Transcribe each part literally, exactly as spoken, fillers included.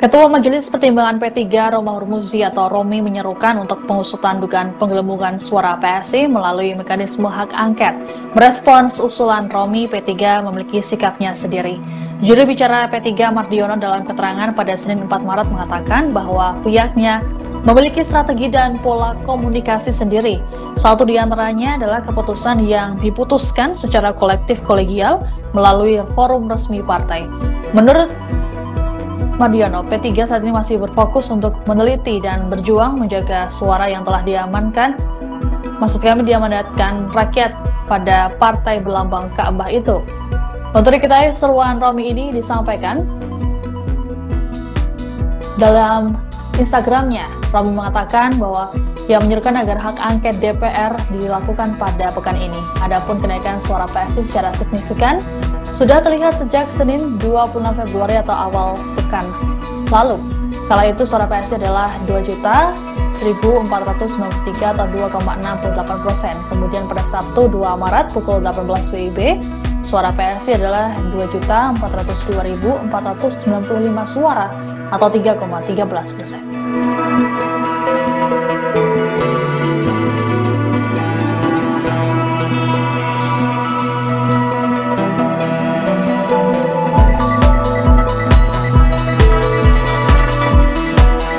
Ketua Majelis Pertimbangan P tiga Romahur Muzi atau Romi menyerukan untuk pengusutan dugaan penggelembungan suara P S I melalui mekanisme hak angket. Merespons usulan Romi, P tiga memiliki sikapnya sendiri. Juru bicara P tiga Mardiono dalam keterangan pada Senin empat Maret mengatakan bahwa pihaknya memiliki strategi dan pola komunikasi sendiri. Satu di antaranya adalah keputusan yang diputuskan secara kolektif kolegial melalui forum resmi partai. Menurut Mardiono, P tiga saat ini masih berfokus untuk meneliti dan berjuang menjaga suara yang telah diamankan, maksud kami diamanatkan rakyat pada partai berlambang Ka'bah itu. Untuk diketahui, seruan Romi ini disampaikan dalam Instagramnya. Romi mengatakan bahwa ia menyerukan agar hak angket D P R dilakukan pada pekan ini. Adapun kenaikan suara P S I secara signifikan sudah terlihat sejak Senin dua puluh enam Februari atau awal pekan lalu. Kala itu suara P S I adalah dua juta seribu empat ratus sembilan puluh tiga atau dua koma enam delapan persen. Kemudian pada Sabtu dua Maret pukul delapan belas W I B, suara P S I adalah dua juta empat ratus dua ribu empat ratus sembilan puluh lima suara atau tiga koma satu tiga persen.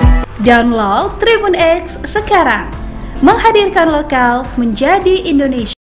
Download Tribun X sekarang, menghadirkan lokal menjadi Indonesia.